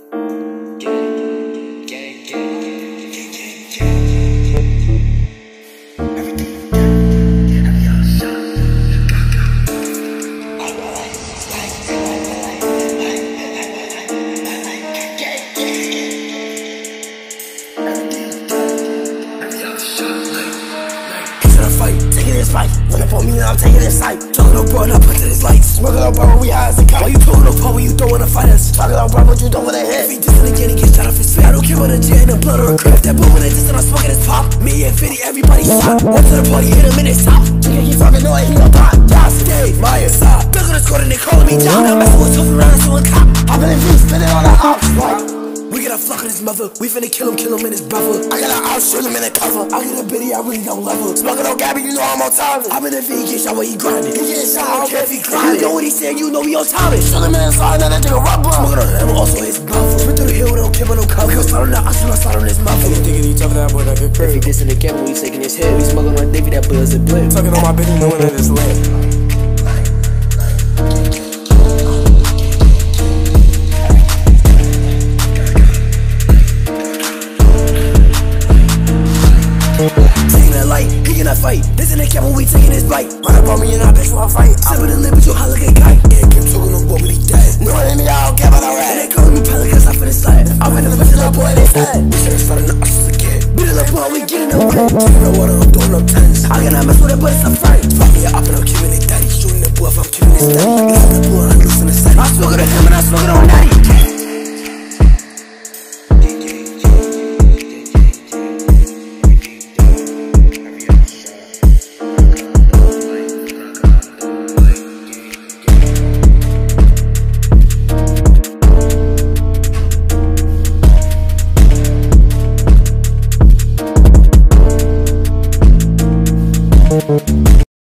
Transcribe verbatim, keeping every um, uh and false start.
Run up on me and I'm taking it sight. Talking on bro and I put to this light. Smoking on bro, we high as a kite. Why you pulling no pole when you don't wanna fight us? Talking on bro, what you don't wanna hit. If he dissing again, he gets shot off his feet. I don't care about a jet and a blood or a crap. That boom when they dissing, I'm smoking his pop. Me and Fitty, everybody stop. Went to the party, hit him in his top. Chicken, he fucking know it, he gon' pop. Josh, Dave, Myers, side. Look at the squad and they calling me John. I'm messing with tough around and someone cop. I'm in the V, spinning on the ops. Like, we got a flock of his mother. We finna kill him, kill him and his brother. I got an out, shoot him in the cover. I get a biddy, I really don't love her. Smoking on Gabby, you know I'm on time. I'm in the V, get shot where he grinding. He get shot, I don't care if he grinding. You know what he said, you know we on time. Shoot him in the side, now that nigga rubber. Smoking on him, also his brother. Spit through the hill, don't care about no cover. Cause I don't know, I shoot my side on his mouth. You thinking he talking that boy like a crib. If he dissing the camera, we taking his head. We smoking on Davey, that boy is a blip. Talking on my bitch, knowing that it's lit. Taking that light, he in that fight. This in the camera, we taking his bite. Run up on me and I bitch for a fight. I'm with a lip, but you hot like a kite. Yeah, keep talking on what, but he dead. No enemy, I don't care about no rat. And they calling me pellet cause I finna slide. I'm in the bitch and I boy, they sad. We should've started the us as a kid. Beat it up while we getting the wet. Taking the water, I'm throwing up tens. I cannot mess with it, but it's a fight. Fuck me up and I'm killing it daddy. Shooting the boy if I'm killing his daddy. Listen to the boy, I'm losing the sight. I'm smoking on him and I'm smoking on daddy.